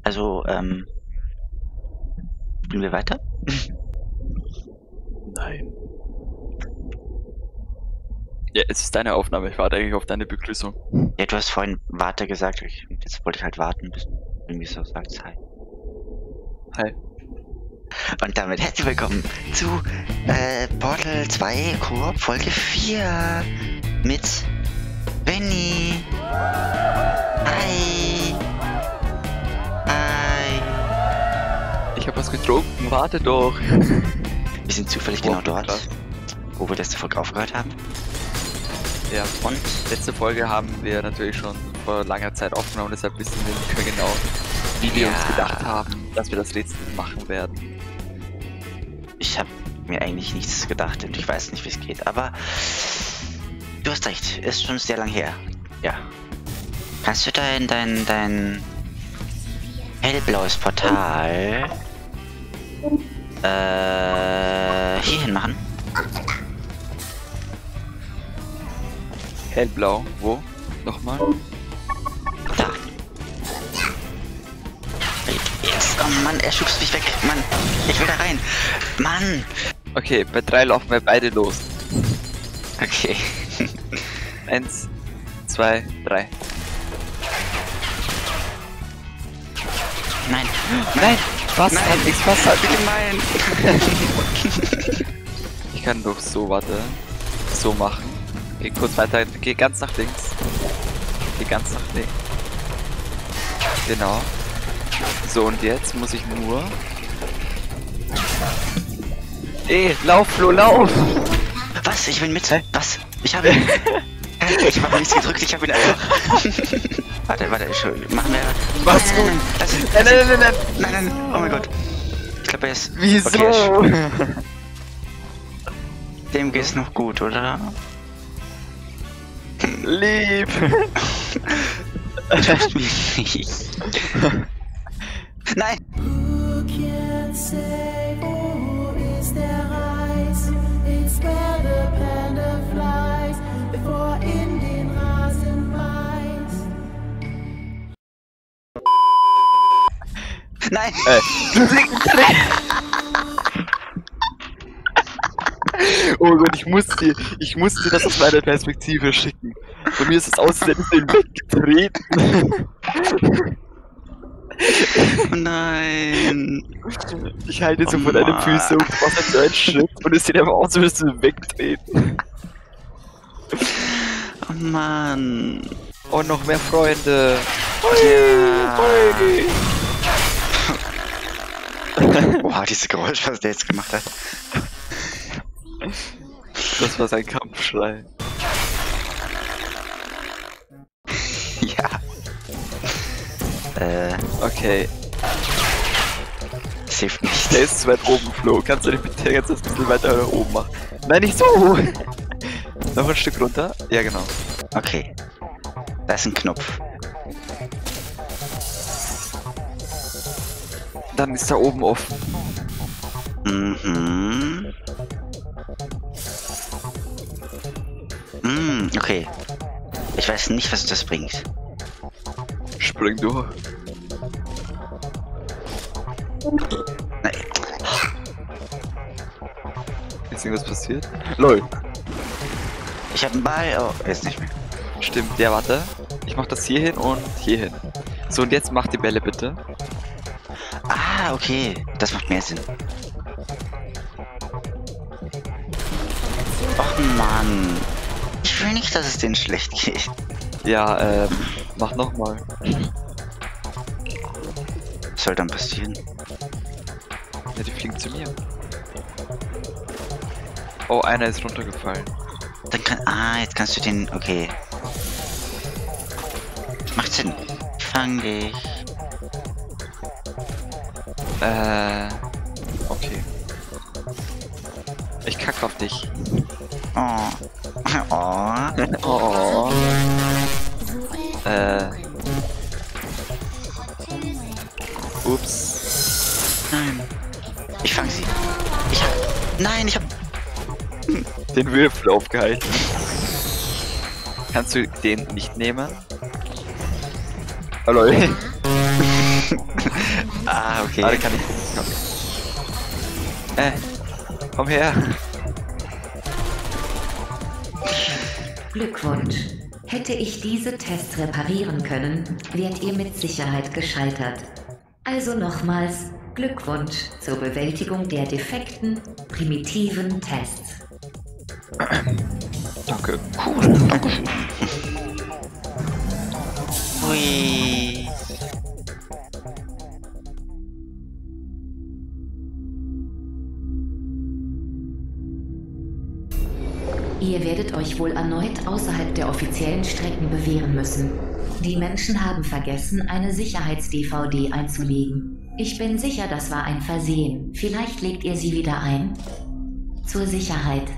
Also, spielen wir weiter? Nein. Ja, es ist deine Aufnahme. Ich warte eigentlich auf deine Begrüßung. Ja, du hast vorhin Warte gesagt. Jetzt wollte ich halt warten, bis du irgendwie so sagst Hi. Hi. Und damit herzlich willkommen zu Portal 2 Koop Folge 4 mit Benny. Hi. Hi. Ich habe was getrunken. Warte doch. Wir sind zufällig genau dort, krass. wo wir letzte Folge aufgehört haben. Ja, Und letzte Folge haben wir natürlich schon vor langer Zeit aufgenommen, deshalb wissen wir nicht mehr genau, wie wir uns gedacht haben, dass wir das Rätsel machen werden. ich habe mir eigentlich nichts gedacht und ich weiß nicht, wie es geht. Aber du hast recht, ist schon sehr lang her. Ja. Kannst du dein hellblaues Portal hierhin machen? Hellblau. Wo? Nochmal? Da. Jetzt. Oh Mann, er schubst mich weg. Mann, ich will da rein. Mann. Okay, bei 3 laufen wir beide los. Okay. 1, 2, 3. Nein. Nein! Was? Nein. Hat nichts Wasser. Wie gemein. Ich kann doch so, warte. So machen. Geh kurz weiter, geh ganz nach links. Geh ganz nach links. Genau. So, und jetzt muss ich nur... lauf, Flo, lauf! Was? Ich bin mit. Hä? Was? Ich habe ihn. Ich habe nichts gedrückt, ich habe ihn einfach. Warte, machen wir. Was? Nein, nein, oh mein Gott. Ich glaube, er ist. Wieso? Okay, dem geht's noch gut, oder? Lieb! Nein! Who can say who is their eyes? It's where the panda flies before in den Rasen beißt. Nein! Oh Gott, ich muss dir das aus meiner Perspektive schicken. Von mir ist es aus, als hättest du ihn weggetreten. Nein! Ich halte so Oh von deinen Mann. Füßen und du machst halt so einen Schritt und es sieht einfach aus, als würdest du ihn wegtreten. Oh Mann! Und noch mehr Freunde. Ja. Folge. Boah, dieses Geräusch, was der jetzt gemacht hat. Das war sein Kampfschrei. Ja. Okay, Das hilft nicht. der ist zu weit oben, Flo. Kannst du dich bitte jetzt ein bisschen weiter nach oben machen? Nein, nicht so! Noch ein Stück runter? Ja, genau. Okay. Da ist ein Knopf. Dann ist da oben offen. Mhm. Okay. Ich weiß nicht, was das bringt. Spring durch. Nein. Ist irgendwas passiert? LOL. Ich habe einen Ball. Oh, jetzt nicht mehr. Stimmt, ja, warte. Ich mach das hier hin und hier hin. So, und jetzt mach die Bälle bitte. Ah, okay. Das macht mehr Sinn. Och Mann. Ich will nicht, dass es denen schlecht geht. Ja, mach nochmal. Was soll dann passieren? Ja, die fliegen zu mir. Oh, einer ist runtergefallen. Dann jetzt kannst du den. Okay. Macht Sinn. Fang dich. Okay. Ich kack auf dich. Oh. Oh. Oh. Ups. Nein. Ich fang sie. Nein, ich hab. Den Würfel aufgehalten. Kannst du den nicht nehmen? Hallo. Ah, okay. Ah, da kann ich. Komm her. Glückwunsch. Hätte ich diese Tests reparieren können, wärt ihr mit Sicherheit gescheitert. Also nochmals Glückwunsch zur Bewältigung der defekten, primitiven Tests. Danke. Cool. Hui. Ihr werdet euch wohl erneut außerhalb der offiziellen Strecken bewähren müssen. Die Menschen haben vergessen, eine Sicherheits-DVD einzulegen. Ich bin sicher, das war ein Versehen. Vielleicht legt ihr sie wieder ein? Zur Sicherheit.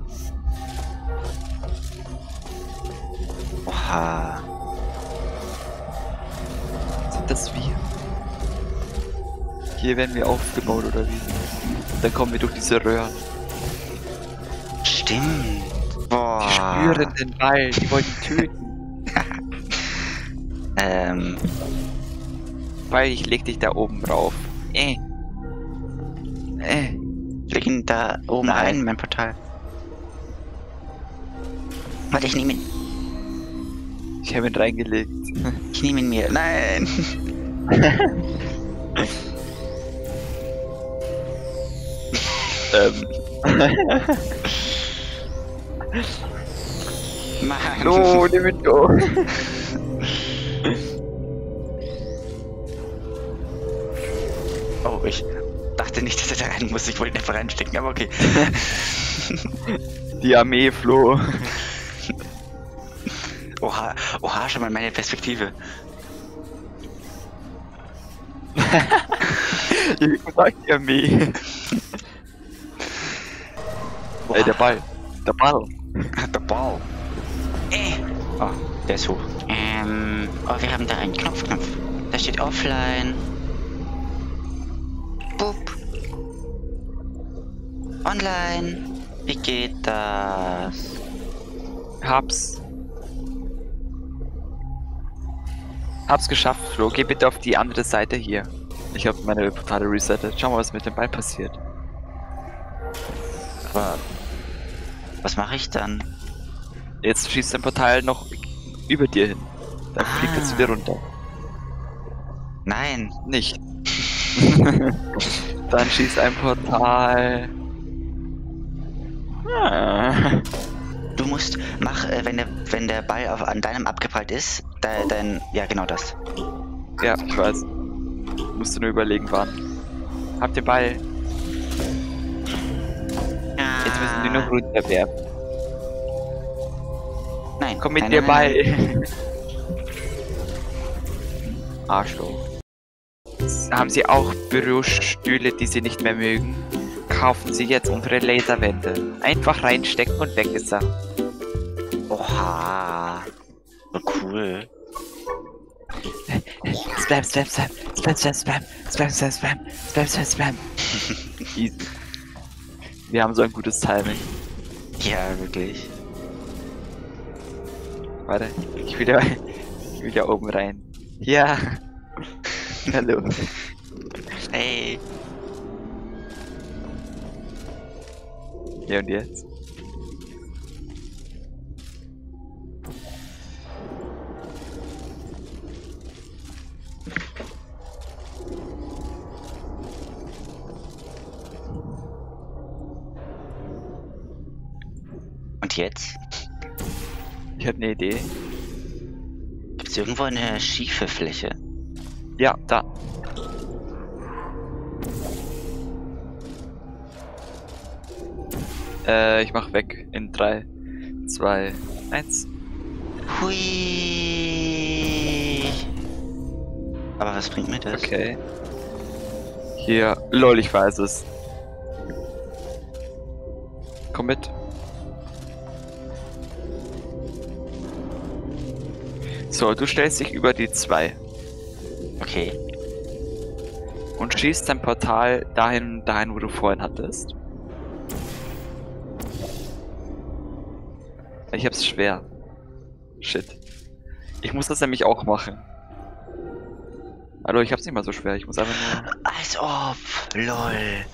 Oha. Sind das wir? Hier werden wir aufgebaut oder wie? Dann kommen wir durch diese Röhren. Stimmt. Boah. Die spüren den Ball, die wollen ihn töten. Weil ich leg dich da oben drauf. Leg ihn da oben Nein. ein, mein Portal. Warte, ich nehme ihn. Ich habe ihn reingelegt. Ich nehme ihn mir. Nein. Mann. No, nimm ihn doch. Oh, ich dachte nicht, dass er da rein muss. Ich wollte ihn einfach reinstecken, aber okay. Die Armee floh. Oha, oha, schon mal meine Perspektive. Ich sag die Armee. Ey, der Ball. Der Ball. Der Ball. Oh, der ist hoch. Oh, wir haben da einen Knopf. Da steht offline. Boop. Online. Wie geht das? Hab's geschafft, Flo. Geh bitte auf die andere Seite hier. Ich habe meine Portale resettet. Schau mal, was mit dem Ball passiert. Aber was mache ich dann? Jetzt schießt dein Portal noch über dir hin. Dann fliegt er zu dir runter. Nein. Nicht. Dann schießt ein Portal. Du musst, wenn der Ball an deinem abgeprallt ist, ja genau das. Ja, ich weiß. Musst du nur überlegen, wann. Hab den Ball. Jetzt müssen wir nur runterwerfen. Nein, Komm mit nein, dir nein, Ball. Arschloch. Haben Sie auch Bürostühle, die Sie nicht mehr mögen? Kaufen Sie jetzt unsere Laserwände. Einfach reinstecken und weg ist er. Oha. So cool. Spam, spam, spam, spam, spam, spam, spam, spam, spam, spam, spam, spam. Easy. Wir haben so ein gutes Timing. Ja, wirklich. Warte, ich will da oben rein. Ja. Hallo. Hey. Ja, und jetzt? Und jetzt? Ich hab eine Idee. Gibt es irgendwo eine schiefe Fläche? Ja, da. Ich mach weg in 3, 2, 1. Hui. Aber was bringt mir das? Okay. Hier, lol, ich weiß es. Komm mit. So, du stellst dich über die 2 Okay. und schießt dein Portal dahin, wo du vorhin hattest. Ich hab's schwer. Shit. Ich muss das nämlich auch machen. Hallo, ich hab's nicht mal so schwer, ich muss einfach nur... Als ob. Lol.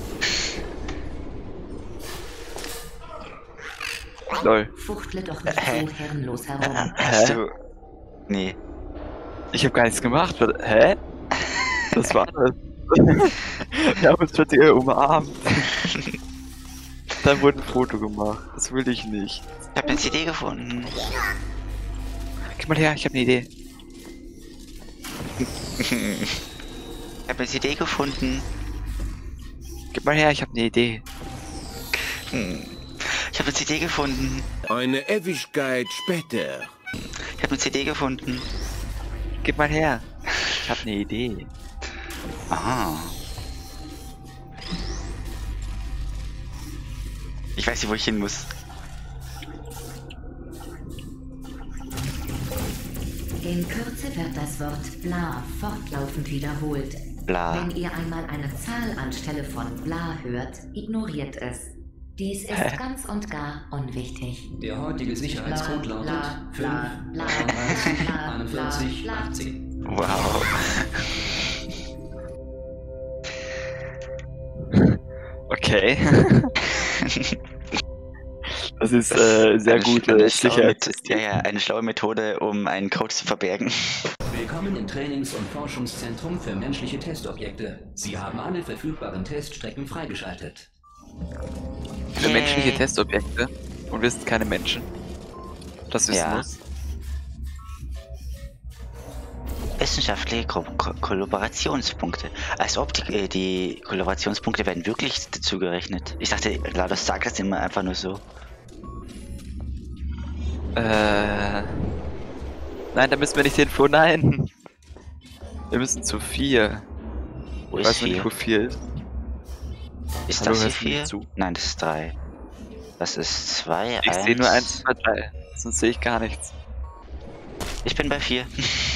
Lol. Fuchtle doch nicht so herrenlos herum. Hast du. Nee. Ich hab gar nichts gemacht. Hä? Was war das? Wir haben uns plötzlich umarmt. Dann wurde ein Foto gemacht. Das will ich nicht. Ich hab eine CD gefunden. Gib mal her, ich hab eine Idee. Ich hab eine CD gefunden. Gib mal her, ich hab eine Idee. Ich hab eine CD gefunden. Eine Ewigkeit später. Ich hab eine CD gefunden. Gib mal her. Ich hab eine Idee. Aha. Ich weiß nicht, wo ich hin muss. In Kürze wird das Wort bla fortlaufend wiederholt. Bla. Wenn ihr einmal eine Zahl anstelle von bla hört, ignoriert es. Dies ist ganz und gar unwichtig. Der heutige Sicherheitscode Bla, lautet bla, 5, bla, 33, bla, 41, bla, bla. 18. Wow. Okay. Das ist sehr gute eine Sicherheit. eine schlaue Methode, um einen Code zu verbergen. Willkommen im Trainings- und Forschungszentrum für menschliche Testobjekte. Sie haben alle verfügbaren Teststrecken freigeschaltet. Für menschliche Testobjekte. Und wir sind keine Menschen. Das wissen Ja. muss. Wissenschaftliche Kollaborationspunkte. Als ob die Kollaborationspunkte werden wirklich dazu gerechnet. Ich dachte, GLaDOS sagt das immer einfach nur so. Nein, da müssen wir nicht hin. Oh nein. Wir müssen zu 4. Wo Ich ist weiß noch 4? nicht, wo 4 ist. Ist Hallo, das hier hörst du mir 4? zu? Nein, das ist 3. Das ist 2, Ich sehe nur 1, 2, 3. Sonst sehe ich gar nichts. Ich bin bei 4.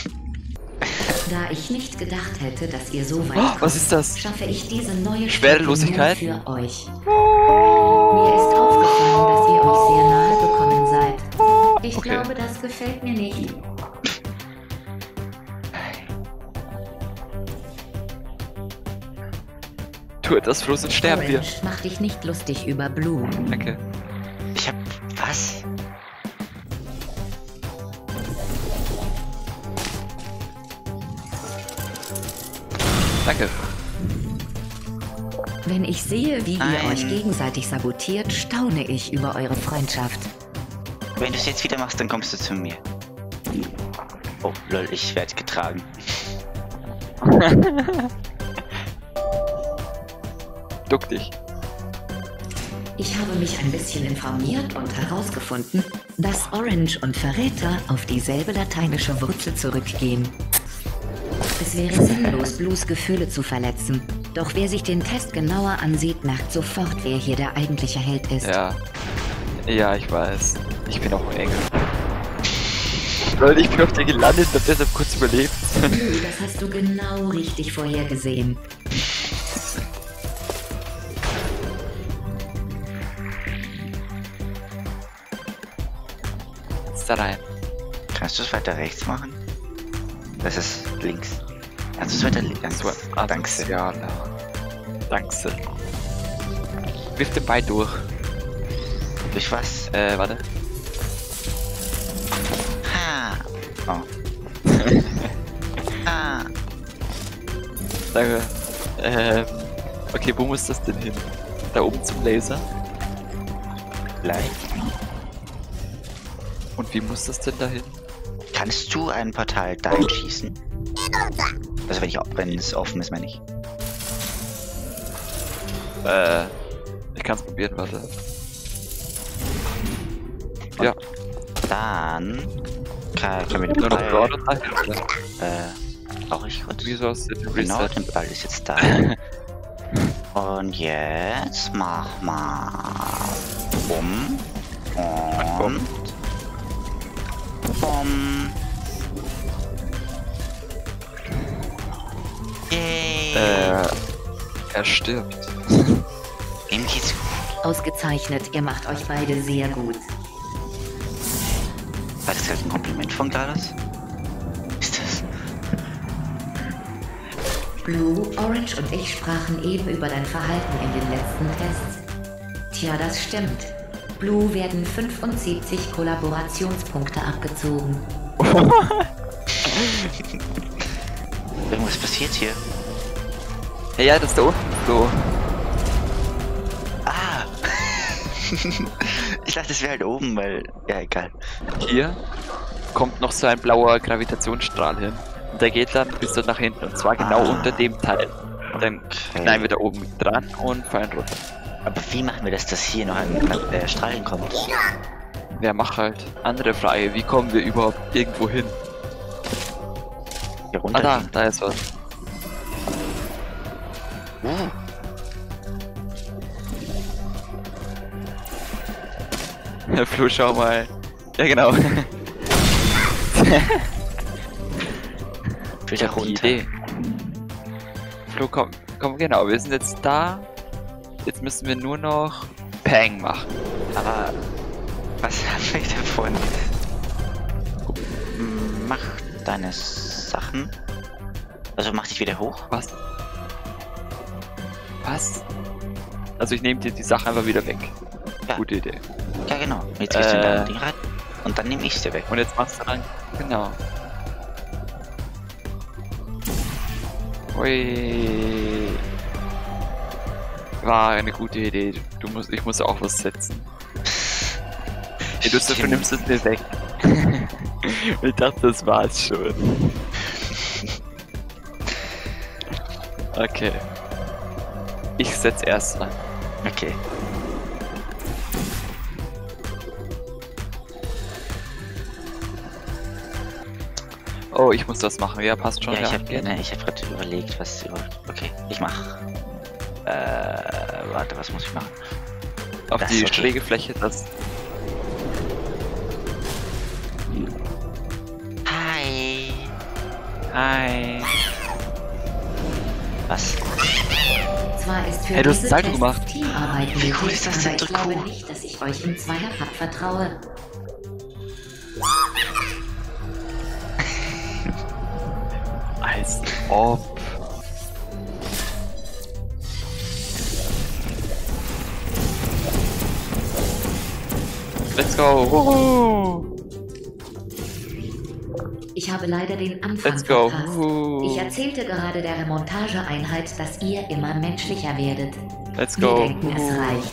Da ich nicht gedacht hätte, dass ihr so weit Oh, kommt, was ist das? schaffe ich diese neue Schwerelosigkeit? Strecke nur für euch. Mir ist aufgefallen, dass ihr euch sehr nahe gekommen seid. Ich Okay. glaube, das gefällt mir nicht. Tu etwas Frohes und sterben wir. Orange, mach dich nicht lustig über Blue. Danke. Ich hab. Was? Danke. Wenn ich sehe, wie Nein. ihr euch gegenseitig sabotiert, staune ich über eure Freundschaft. Wenn du es jetzt wieder machst, dann kommst du zu mir. Oh, lol, ich werde getragen. Duck dich. Ich habe mich ein bisschen informiert und herausgefunden, dass Orange und Verräter auf dieselbe lateinische Wurzel zurückgehen. Es wäre sinnlos, Blues Gefühle zu verletzen. Doch wer sich den Test genauer ansieht, merkt sofort, wer hier der eigentliche Held ist. Ja. Ja, ich weiß. Ich bin auch ein Engel. Leute, ich bin auf dir gelandet und hab deshalb kurz überlebt. Blue, das hast du genau richtig vorhergesehen. Jetzt da rein. Kannst du es weiter rechts machen? Das ist links. Kannst du es weiter links? So, Danke. Ja, danke. Wirf den Ball durch. Durch was? Warte. Ha! Oh. Ah! Danke. Okay, wo muss das denn hin? Da oben zum Laser. Gleich. Und wie muss das denn da hin? Kannst du ein Portal dahin schießen? Also wenn es offen ist, meine ich. Ich kann's probieren, warte. Und Ja, Dann können wir den nur noch Ball. dort und dahin. oder? Brauche ich kurz. Wieso hast du den Genau, Reset? der Ball ist jetzt da. Und jetzt mach mal bumm und bumm. Yay! Er stirbt. Ihm geht's gut. Ausgezeichnet, ihr macht euch beide sehr gut. War das gerade ein Kompliment von GLaDOS? Ist das? Blue, Orange und ich sprachen eben über dein Verhalten in den letzten Tests. Tja, das stimmt. Blue werden 75 Kollaborationspunkte abgezogen. Irgendwas passiert hier. Ja, das da unten so. Ah! Ich dachte, das wäre halt oben, weil... Ja, egal. Hier kommt noch so ein blauer Gravitationsstrahl hin. Und der geht dann bis dort nach hinten. Und zwar genau unter dem Teil. Und dann knallen wir da oben dran und fallen runter. Aber wie machen wir das, dass hier noch ein Strahl hinkommt? Wer macht halt? Andere Frage, wie kommen wir überhaupt irgendwo hin? Hier runter. Ah, da ist was. Herr Flo, schau mal. Ja, genau. Wieder Die runter. Idee. Flo, komm, genau, wir sind jetzt da. Jetzt müssen wir nur noch Pang machen. Aber was haben wir davon? Mach deine Sachen. Also mach dich wieder hoch. Was? Was? Also ich nehme dir die Sache einfach wieder weg. Ja. Gute Idee. Ja, genau. Jetzt gehst du in dein Ding rein und dann nehme ich dir weg. Und jetzt machst du dann... Genau. Ui. War eine gute Idee. Ich muss auch was setzen. Hey, du nimmst es mir weg. Ich dachte, das war's schon. Okay. Ich setz erst an. Okay. Oh, ich muss das machen. Ja, passt schon. Ja, ich habe geht. gerade überlegt, was überhaupt. Okay, ich mach. Warte, was muss ich machen? Auf Das die ist okay. schräge Fläche, das. Hi. Hi. Was? Zwar ist für Hey, du hast diese Salto Tests gemacht. Teamarbeit Wie cool nötig, ist das aber denn, ich so glaube cool? nicht, dass ich euch im Zweierpack vertraue. Als ob. Let's go. Wuhu. Ich habe leider den Anfang Let's go. verpasst. Wuhu. Ich erzählte gerade der Remontageeinheit, dass ihr immer menschlicher werdet. Let's Wir go. denken, es Wuhu. reicht.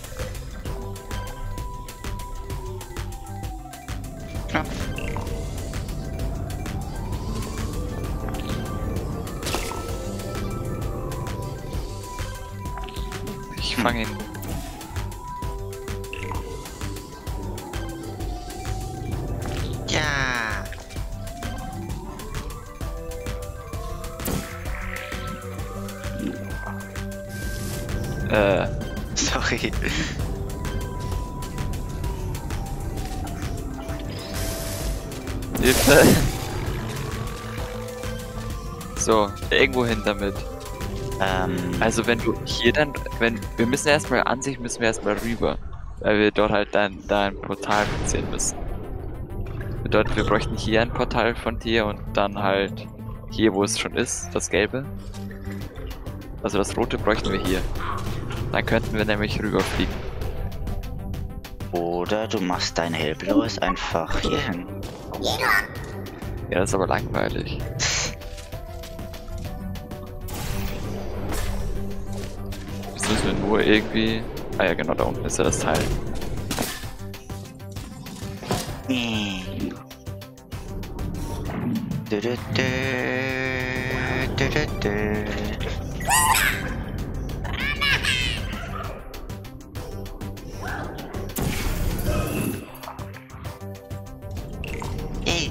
Ich fange ihn. Ja. Sorry. Hilfe. So, irgendwo hin damit. Also wenn du hier dann, wir müssen erstmal müssen wir erstmal rüber, weil wir dort halt dann da ein Portal platzieren müssen. Bedeutet, wir bräuchten hier ein Portal von dir und dann halt hier, wo es schon ist, das gelbe. Also das rote bräuchten wir hier. Dann könnten wir nämlich rüberfliegen. Oder du machst dein hellblaues einfach hier hin. Ja, das ist aber langweilig. Jetzt müssen wir nur irgendwie... Ah ja, genau, da unten ist ja das Teil. Du, du, du, du, du, du. Hey.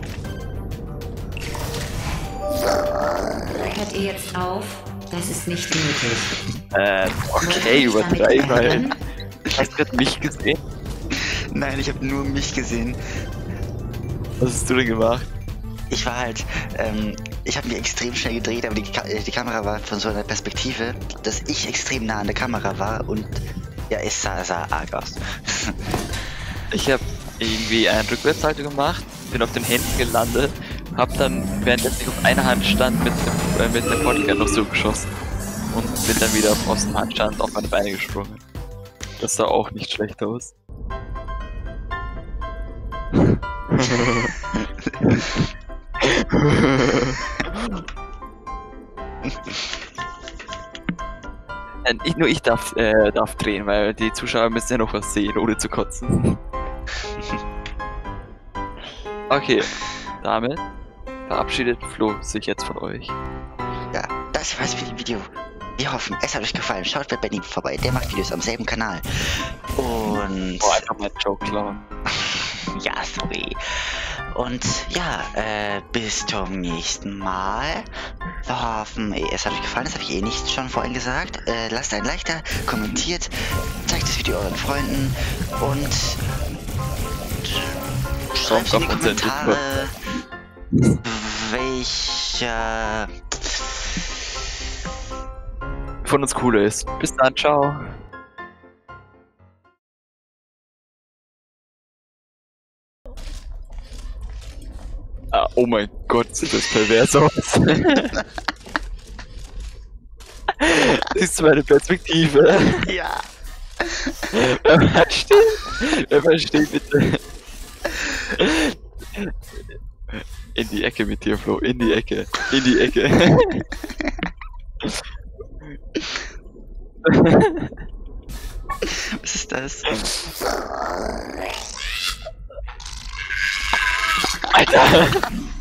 Hört ihr jetzt auf? Das ist nicht nötig. Okay, übertreib mal. Damit Hast du gerade mich gesehen? Nein, ich habe nur mich gesehen. Was hast du denn gemacht? Ich war halt, ich habe mich extrem schnell gedreht, aber die Kamera war von so einer Perspektive, dass ich extrem nah an der Kamera war und ja, es sah arg aus. Ich habe irgendwie einen Rückwärtssalto gemacht, bin auf den Händen gelandet, hab dann, währenddessen ich auf einer Hand stand, mit dem mit der Bodyguard noch so geschossen. Und bin dann wieder aus dem Handstand auf meine Beine gesprungen. Das sah auch nicht schlecht aus. Nur ich darf drehen, weil die Zuschauer müssen ja noch was sehen, ohne zu kotzen. Okay, damit verabschiedet Flo sich jetzt von euch. Ja, das war's für das Video. Wir hoffen, es hat euch gefallen. Schaut bei Benny vorbei, der macht Videos am selben Kanal. Und... Boah, einfach mal Joke klauen. Ja, sorry. Und ja, bis zum nächsten Mal. Wir hoffen, es hat euch gefallen, das habe ich eh nicht schon vorhin gesagt. Lasst ein Like da, kommentiert, zeigt das Video euren Freunden und schreibt in die Kommentare, welcher von uns cooler ist. Bis dann, ciao. Ah, oh mein Gott, sieht das pervers aus. Das ist meine Perspektive. Ja. Wer versteht bitte. In die Ecke mit dir, Flo. In die Ecke. In die Ecke. Was ist das? Alter!